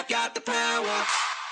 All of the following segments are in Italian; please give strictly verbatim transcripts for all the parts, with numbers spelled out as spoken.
got the power.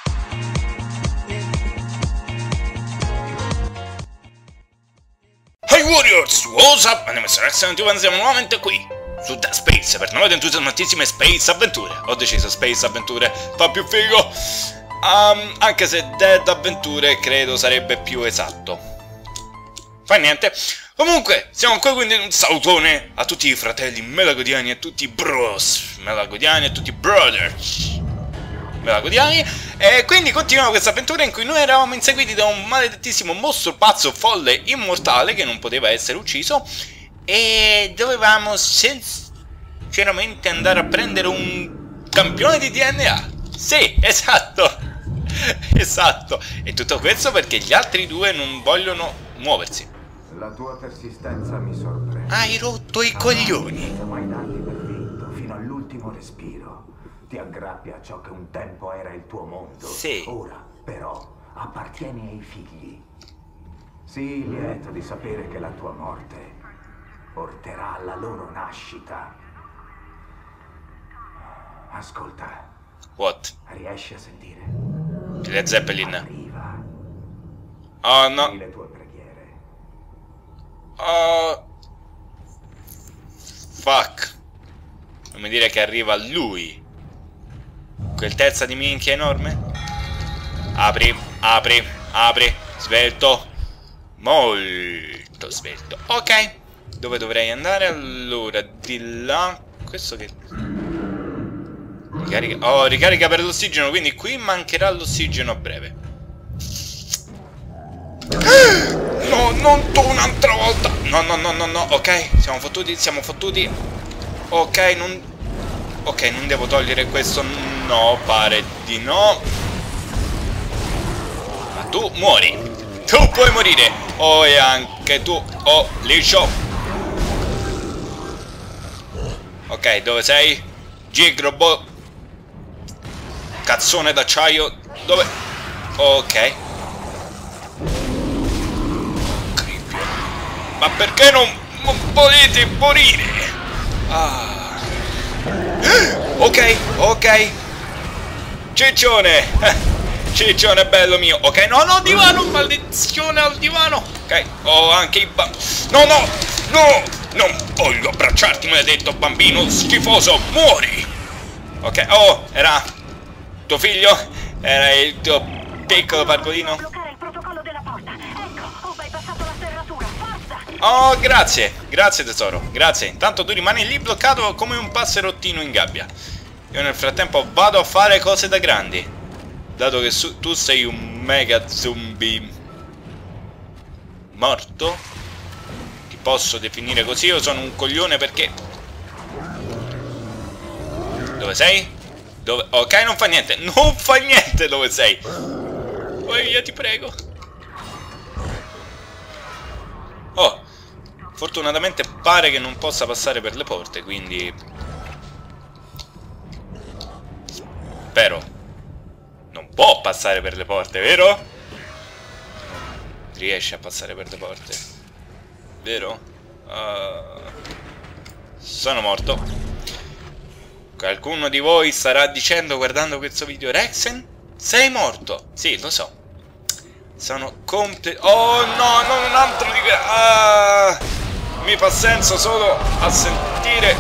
Hey Warriors, what's up? My name is Rex and siamo nuovamente qui su The Space per nuove ed entusiasmatissime Space Avventure. Ho deciso Space Avventure, fa più figo. Um, anche se Dead Avventure credo sarebbe più esatto. Fa niente. Comunque, siamo qui, quindi un salutone a tutti i fratelli melagodiani, a tutti i bros melagodiani, a tutti i brothers melagodiani. E quindi continuiamo questa avventura in cui noi eravamo inseguiti da un maledettissimo mostro pazzo, folle, immortale, che non poteva essere ucciso. E dovevamo sinceramente andare a prendere un campione di D N A. Sì, esatto. Esatto. E tutto questo perché gli altri due non vogliono muoversi. La tua persistenza mi sorprende. Hai rotto i coglioni. Non mai darti per vinto fino all'ultimo respiro. Ti aggrappi a ciò che un tempo era il tuo mondo. Sì. Ora, però, appartieni ai figli. Sii lieto di sapere che la tua morte porterà alla loro nascita. Ascolta. What? Riesci a sentire? Led Zeppelin. Arriva. Oh no. Di le tue preghiere. Oh. Fuck. Non mi dire che arriva lui. Quel tezza di minchia enorme. Apri, apri, apri. Svelto. Molto svelto. Ok. Dove dovrei andare? Allora, di là. Questo che... Ricarica. Oh, ricarica per l'ossigeno. Quindi qui mancherà l'ossigeno a breve. No, non tu un'altra volta. No, no, no, no, no. Ok, siamo fottuti, siamo fottuti. Ok, non... Ok, non devo togliere questo. No, pare di no. Ma tu muori. Tu puoi morire. Oh, e anche tu. Oh, liscio. Ok, dove sei? Gig robot. Cazzone d'acciaio. Dove? Ok. Ma perché non, non volete morire? Ah. Ok, ok. Ciccione. Ciccione bello mio. Ok, no, no, divano. Maledizione al divano. Ok, ho anche i ba... No, no, no. Non voglio abbracciarti, maledetto bambino schifoso. Muori. Ok, oh, era tuo figlio? Era il tuo piccolo parcolino? Oh, grazie, grazie tesoro, grazie. Intanto tu rimani lì bloccato come un passerottino in gabbia. Io nel frattempo vado a fare cose da grandi. Dato che su tu sei un mega zombie morto, ti posso definire così. Io sono un coglione perché... Dove sei? Dove... Ok, non fa niente, non fa niente dove sei. Vai via, ti prego. Oh, fortunatamente pare che non possa passare per le porte, quindi... Spero. Non può passare per le porte, vero? Riesce a passare per le porte. Vero? Uh... Sono morto. Qualcuno di voi starà dicendo, guardando questo video, Rexen, sei morto? Sì, lo so. Sono completo. Oh no, non un altro di... Ah, mi fa senso solo a sentire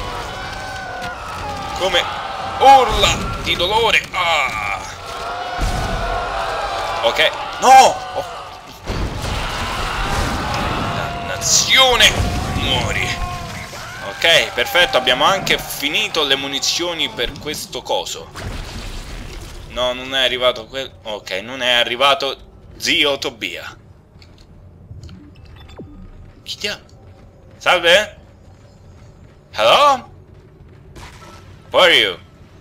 come urla di dolore. Ah. Ok. No. Oh. Dannazione. Muori. Ok, perfetto. Abbiamo anche finito le munizioni per questo coso. No, non è arrivato quel... Ok, non è arrivato... Zio Tobia. Chi ti ha? Salve? Hello? Who are you?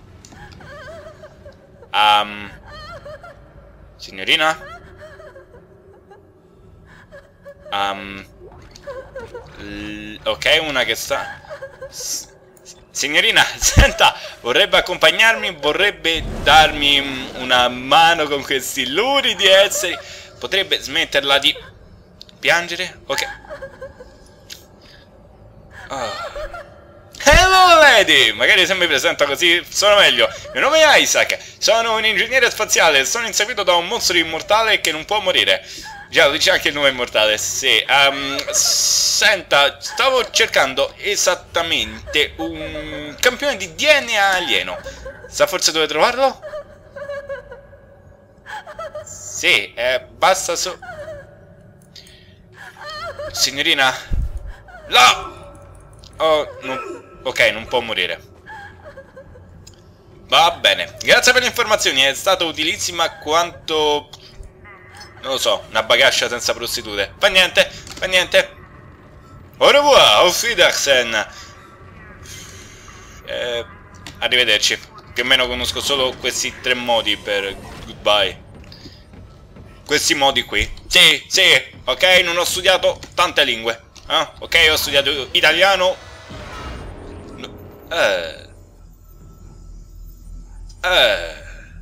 Um Signorina? Um Ok, una che sta... S Signorina, senta, vorrebbe accompagnarmi, vorrebbe darmi una mano con questi luridi esseri. Potrebbe smetterla di piangere? Ok. Oh. Hello! Hello lady! Magari se mi presento così sono meglio. Il mio nome è Isaac, sono un ingegnere spaziale e sono inseguito da un mostro immortale che non può morire. Già, lo dice anche il nome immortale, sì. Um, senta, stavo cercando esattamente un campione di D N A alieno. Sa forse dove trovarlo? Sì, eh, basta so... Signorina? Là! Oh, non... ok, non può morire. Va bene. Grazie per le informazioni, è stata utilissima quanto... non lo so, una bagascia senza prostitute. Fa niente, fa niente. Au revoir, auf Wiedersehen. Eh, arrivederci. Più o meno conosco solo questi tre modi per goodbye. Questi modi qui. Sì, sì, ok, non ho studiato tante lingue. Eh? Ok, ho studiato italiano. No. Eh. Eh.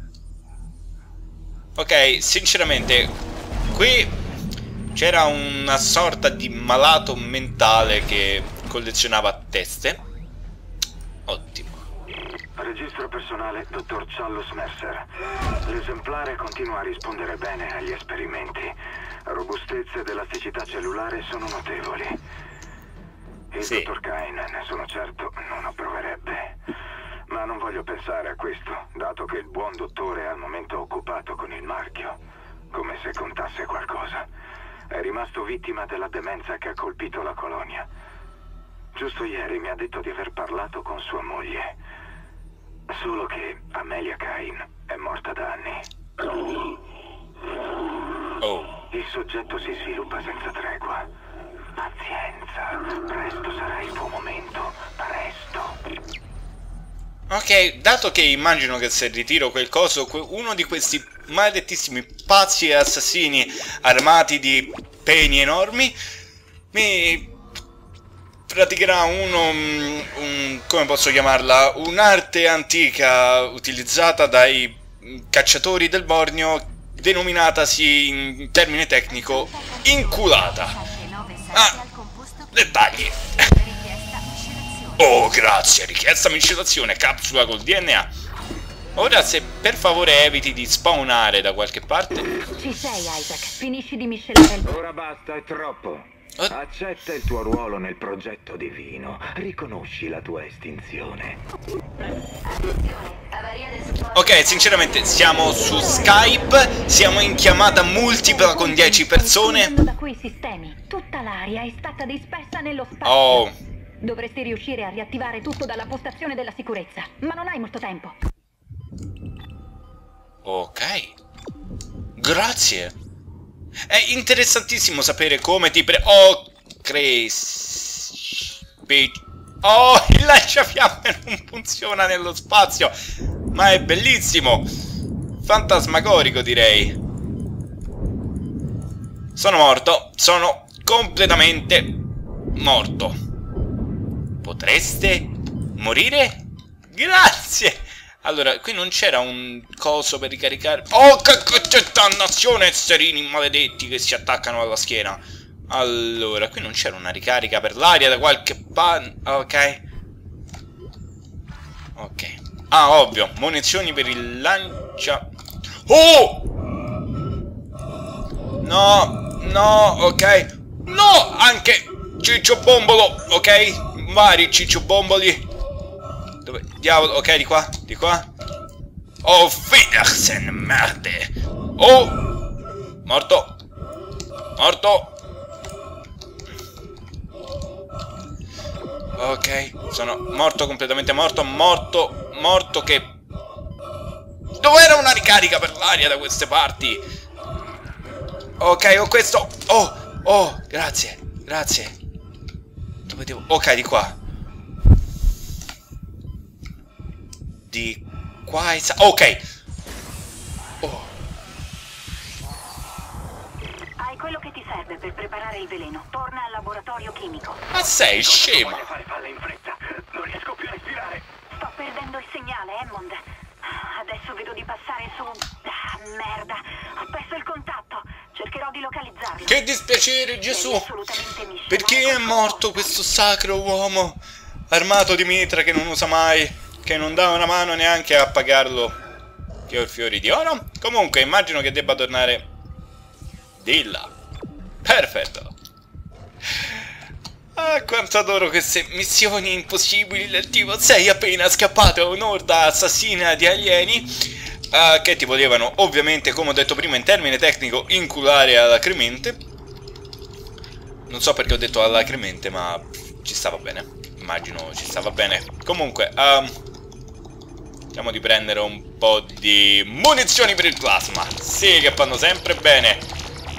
Ok, sinceramente, qui c'era una sorta di malato mentale che collezionava teste. Ottimo. Registro personale, dottor Charles Mercer. L'esemplare continua a rispondere bene agli esperimenti. Robustezza ed elasticità cellulare sono notevoli. Il Sì. dottor Kain, ne sono certo, non approverebbe. Ma non voglio pensare a questo, dato che il buon dottore è al momento occupato con il marchio. Come se contasse qualcosa. È rimasto vittima della demenza che ha colpito la colonia. Giusto ieri mi ha detto di aver parlato con sua moglie. Solo che Amelia Kain è morta da anni. Oh. Il soggetto si sviluppa senza tregua. Pazienza, presto sarà il tuo momento, presto. Ok, dato che immagino che se ritiro quel coso, uno di questi maledettissimi pazzi e assassini armati di peni enormi mi praticherà uno, un, un, come posso chiamarla, un'arte antica utilizzata dai cacciatori del Borneo, denominatasi in termine tecnico inculata. Ah, dettagli. Oh, grazie, richiesta miscelazione, capsula col D N A. Ora, se per favore eviti di spawnare da qualche parte. Ci sei, Isaac. Finisci di miscelare il... Ora basta, è troppo. Oh. Accetta il tuo ruolo nel progetto divino. Riconosci la tua estinzione. Ok, sinceramente siamo su Skype, siamo in chiamata multipla con dieci persone. Da quei sistemi, tutta l'aria è stata dispersa nello spazio. Oh. Dovresti riuscire a riattivare tutto dalla postazione della sicurezza, ma non hai molto tempo. Ok. Grazie. È interessantissimo sapere come ti pre... Oh, Chris... Oh, il lanciafiamme non funziona nello spazio. Ma è bellissimo. Fantasmagorico, direi. Sono morto. Sono completamente morto. Potreste morire? Grazie. Allora, qui non c'era un coso per ricaricare... Oh, che, che dannazione, esserini maledetti che si attaccano alla schiena. Allora, qui non c'era una ricarica per l'aria da qualche pan... Ok. Ok. Ah, ovvio. Munizioni per il lancia... Oh! No, no, ok. No, anche ciccio bombolo, ok? Vari ciccio bomboli. Dove? Diavolo, ok, di qua, di qua. Oh, Wiedersehen, merde. Oh! Morto. Morto. Ok, sono morto, completamente morto, morto, morto che... Dov'era una ricarica per l'aria da queste parti? Ok, ho questo. Oh, oh, grazie, grazie. Dove devo... Ok, di qua. Di qua e sa... Ok. Oh. Hai quello che ti serve per preparare il veleno. Torna al laboratorio chimico. Ma sei scema? Voglio fare palle in fretta. Non riesco più a respirare. Sto perdendo il segnale, Hammond. Adesso vedo di passare su... Ah, merda. Ho perso il contatto. Cercherò di localizzarlo. Che dispiacere, Gesù. Devi assolutamente miscelare Perché è con morto composto. questo sacro uomo? armato di mitra che non usa mai, che non dà una mano neanche a pagarlo che ho i fiori di oro. Comunque immagino che debba tornare di là. Perfetto. Ah, quanto adoro queste missioni impossibili del tipo sei appena scappato a un'orda assassina di alieni uh, che ti volevano ovviamente, come ho detto prima in termine tecnico, inculare alacremente. Non so perché ho detto alacremente, ma ci stava bene. Immagino ci stava bene. Comunque, um, cerchiamo di prendere un po' di munizioni per il plasma. Sì, che fanno sempre bene.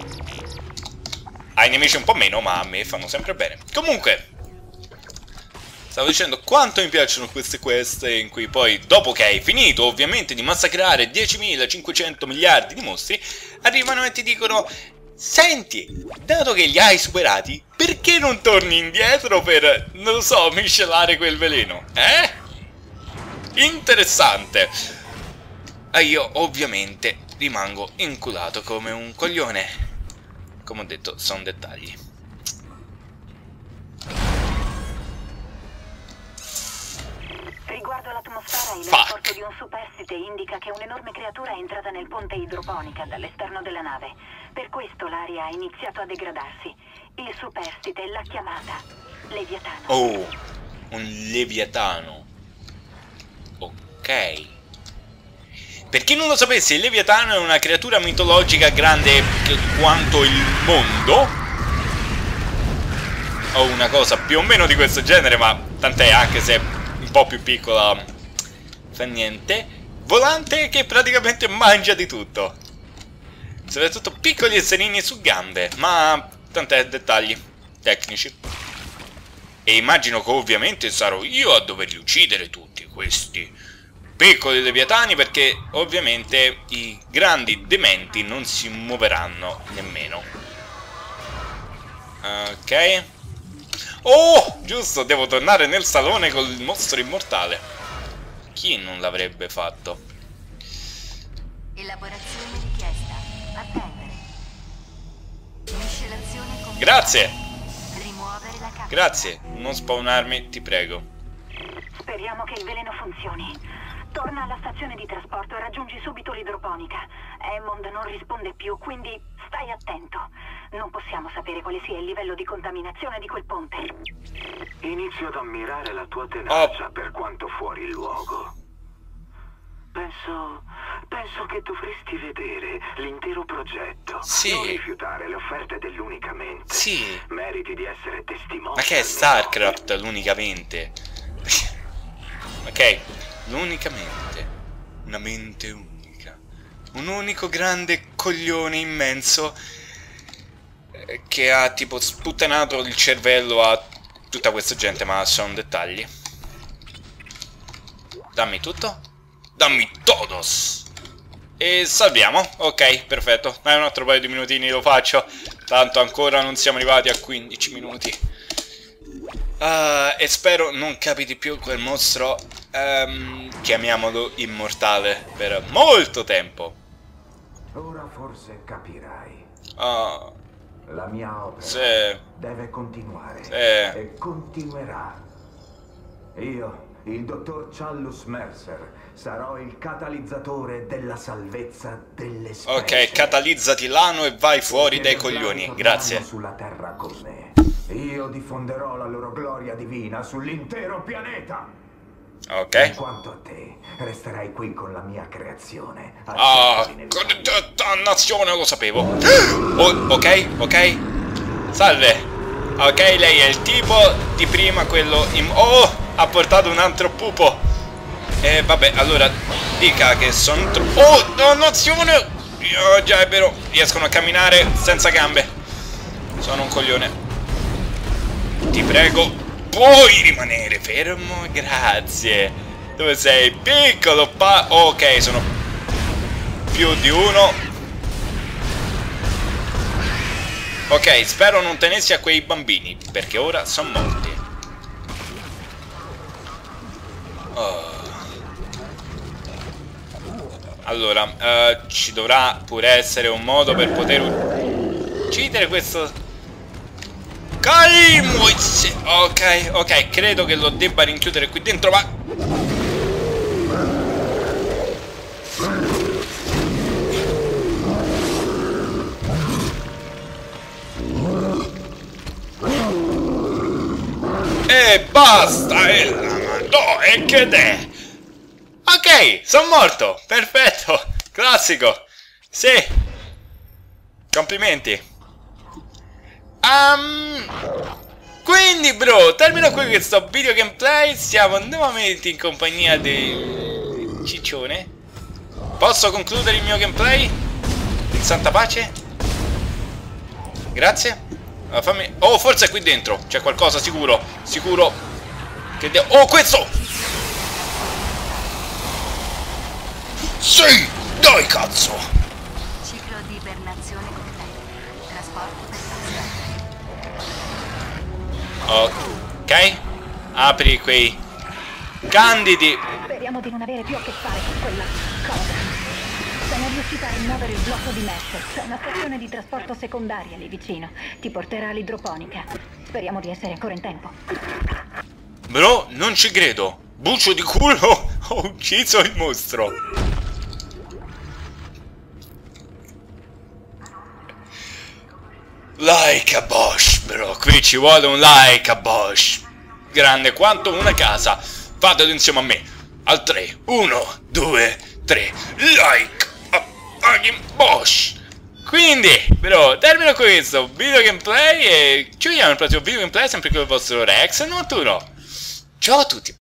Ai nemici un po' meno, ma a me fanno sempre bene. Comunque, stavo dicendo quanto mi piacciono queste quest in cui poi, dopo che hai finito ovviamente di massacrare diecimilacinquecento miliardi di mostri, arrivano e ti dicono: senti, dato che li hai superati, perché non torni indietro per, non lo so, miscelare quel veleno? Eh? Interessante. E io ovviamente rimango inculato come un coglione. Come ho detto, sono dettagli. Riguardo l'atmosfera, il Fuck. rapporto di un superstite indica che un'enorme creatura è entrata nel ponte idroponica dall'esterno della nave. Per questo l'aria ha iniziato a degradarsi. Il superstite l'ha chiamata Leviatano. Oh, un Leviatano. Ok. Per chi non lo sapesse, il Leviatano è una creatura mitologica grande quanto il mondo. O una cosa più o meno di questo genere, ma tant'è, anche se un po' più piccola fa niente. Volante che praticamente mangia di tutto. Soprattutto piccoli esserini su gambe, ma tant'è, dettagli tecnici. E immagino che ovviamente sarò io a doverli uccidere tutti questi piccoli leviatani, perché ovviamente i grandi dementi non si muoveranno nemmeno. Ok. Oh, giusto, devo tornare nel salone col mostro immortale. Chi non l'avrebbe fatto? Elaborazione richiesta. Attendere. Miscelazione completa. Grazie. Rimuovere la capsula. Grazie, non spawnarmi, ti prego. Speriamo che il veleno funzioni. Torna alla stazione di trasporto e raggiungi subito l'idroponica. Hammond non risponde più, quindi stai attento. Non possiamo sapere quale sia il livello di contaminazione di quel ponte. Inizio ad ammirare la tua tenacia Oh. per quanto fuori luogo. Penso... penso che dovresti vedere l'intero progetto. Sì. Non rifiutare le offerte dell'unicamente. Sì. Meriti di essere testimone. Ma che è StarCraft l'unicamente? Ok, l'unicamente. Una mente unica. Un unico grande coglione immenso eh, che ha tipo sputtanato il cervello a tutta questa gente, ma sono dettagli. Dammi tutto. Dammi todos. E salviamo. Ok, perfetto. Dai, un altro paio di minutini lo faccio. Tanto ancora non siamo arrivati a quindici minuti. Uh, e spero non capiti più quel mostro, um, chiamiamolo immortale, per molto tempo. Ora forse capirai. Oh, La mia opera sì. deve continuare. Sì. E continuerà. Io, il dottor Challus Mercer, sarò il catalizzatore della salvezza delle specie. Ok, catalizzati l'ano e vai fuori dai Perché coglioni. torneranno Grazie. sulla terra con me. Io diffonderò la loro gloria divina sull'intero pianeta. In Ok. quanto a te, resterai qui con la mia creazione. Ah, Accetti l'inevitabilità. dannazione, lo sapevo. Oh, ok, ok. Salve. Ok, lei è il tipo di prima, quello in... Oh, ha portato un altro pupo. E eh, vabbè, allora dica che sono troppo... Oh, dannazione. Oh, già è vero, riescono a camminare senza gambe. Sono un coglione. Ti prego, puoi rimanere fermo? Grazie. Dove sei? Piccolo pa... Ok, sono più di uno. Ok, spero non tenessi a quei bambini, perché ora sono morti. Oh. Allora, uh, ci dovrà pure essere un modo per poter uccidere questo Calmo! Ok, ok, credo che lo debba rinchiudere qui dentro, ma... E basta! E no, e che è? Ok, sono morto! Perfetto! Classico! Sì! Complimenti! Um, quindi, bro, termino qui questo video gameplay. Siamo nuovamente in compagnia del ciccione. Posso concludere il mio gameplay? In santa pace? Grazie. Fammi... Oh, forse è qui dentro. C'è qualcosa, sicuro. Sicuro. Che de... Oh, questo! Sì! Dai, cazzo! Ciclo di ibernazione completo. Trasporto per Ok. Apri quei candidi. Speriamo di non avere più a che fare con quella cosa. Sono riuscita a rimuovere il blocco di mesh. C'è una stazione di trasporto secondaria lì vicino. Ti porterà all'idroponica. Speriamo di essere ancora in tempo. Bro, non ci credo. Buccio di culo. Ho ucciso il mostro. Like a Bosch, bro. Qui ci vuole un like a Bosch. Grande quanto una casa. Fatelo insieme a me. Al tre. uno, due, tre. Like a fucking Bosch. Quindi, però, termino questo video gameplay e ci vediamo nel prossimo video gameplay sempre con il vostro Rex notturno. Ciao a tutti.